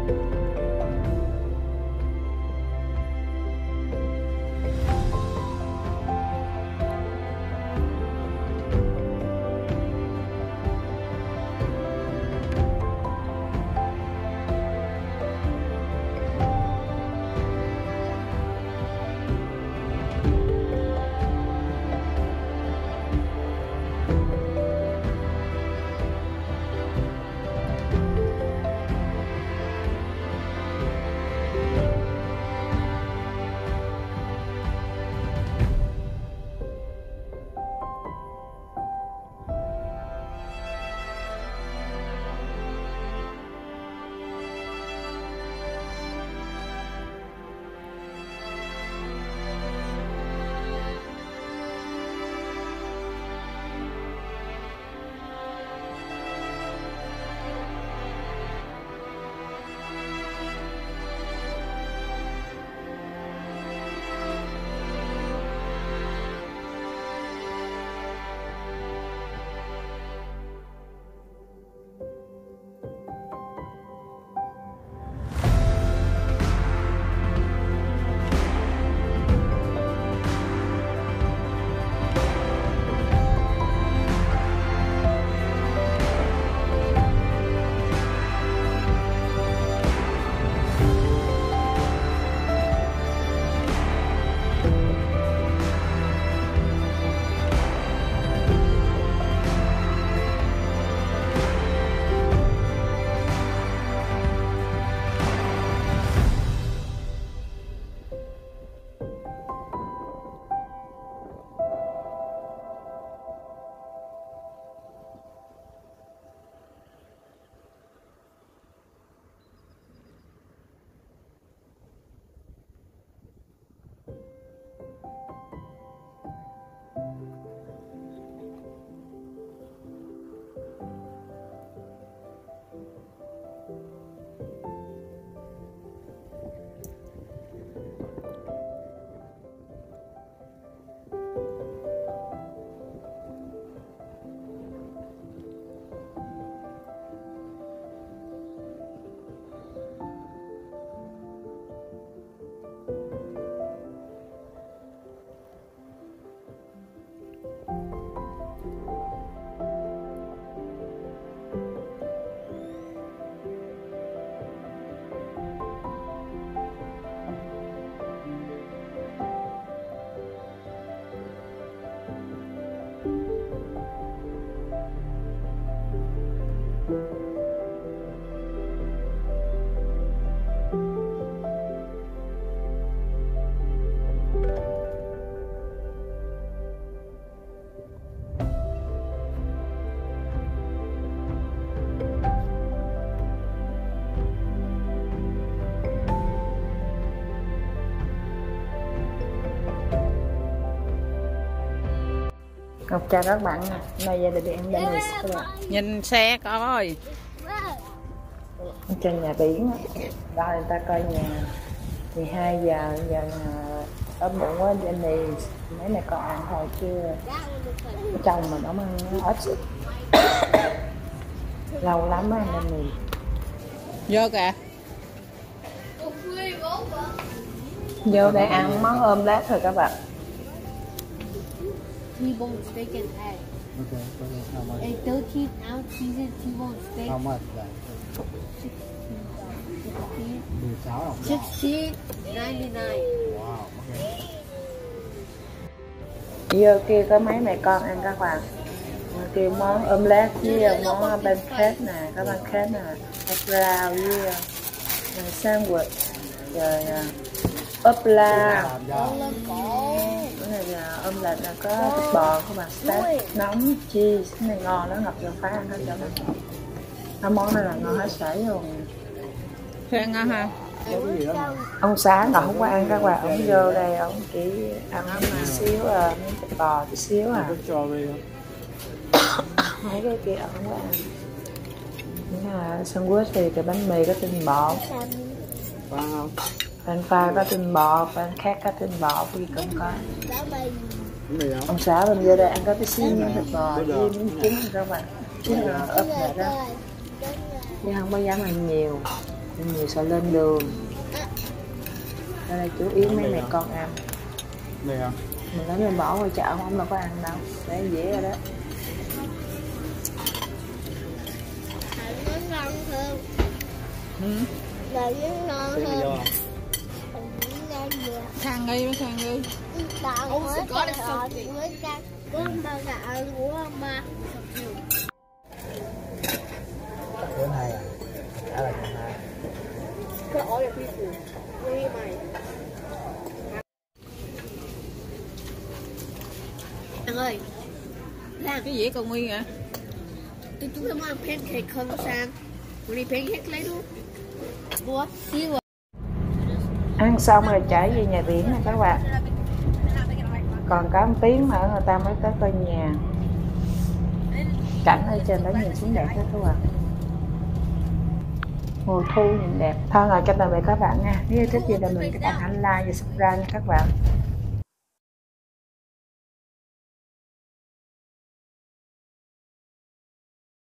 Ngọc chào các bạn nha. Hôm nay gia đình em đang đi xe. Nhìn xe coi. Trên nhà biển đó, người ta coi nhà 12 giờ giờ ở bụng quá Jenny, mấy mẹ con ăn hồi chưa chồng mà nó ăn ít lâu lắm á nên mình Vô kìa. vô đây ăn món ôm lát thôi các bạn. T-bone steak and egg. Okay, so how much? A 13-ounce seasoned T-bone steak. How much is that? 16 đồng. $16.99. Wow, okay. Vô kia có mấy mẹ con ăn các bạn. Kêu món ôm lát với món pancake nè, có pancake nè, rau với sandwich, rồi ốp la. Cái này là ôm lệch là có thịt bò, có mặt steak nóng, cheese, cái này ngon đó, Ngọc Trường phải ăn hết cho mình. Cái món này là ngon hết sảy luôn. Xe ngon ha. Ông Sáng là không có ăn các bạn, ông vô đây ông chỉ ăn một xíu miếng thịt bò chút xíu à. Mấy cái kia ông không có ăn. Những là sandwich thì cái bánh mì có tinh bột, bánh pha có tinh bột, bánh khác có tinh bột, gì cũng có. Ông xã bên vô đây ăn có cái xíu miếng thịt bò với miếng trứng các bạn, trứng ốp lại đó, chứ không có dám ăn nhiều. Nhiều sợ lên đường. Đây là chủ yếu mấy mẹ con ăn. Đây à? Mình lấy mình bỏ qua chợ không đâu có ăn đâu. Để dễ rồi đó. Nó ngon hơn. Là nó ngon Thế bây giờ hơn. Khang đi mới khang đi. Bạn mới còn họ mới ra có bao gạo của ba. bữa nay à? Đã là ngày hai. Cái ổ là phi phủ. Đi mày. Anh ơi. Làm Cái gì còn nguyên hả? chúng ta mang pancake không sang. Mình đi pancake lấy luôn. Bố, xí rồi. Ăn xong rồi chạy về nhà biển nè các bạn. Còn có 1 tiếng nữa người ta mới tới coi nhà. Cảnh ở trên đó nhìn xuống đẹp đó các bạn. Mùa thu nhìn đẹp. Thôi rồi, cho tạm biệt các bạn nha. Nếu yêu thích video mình các bạn hãy like và subscribe nha các bạn.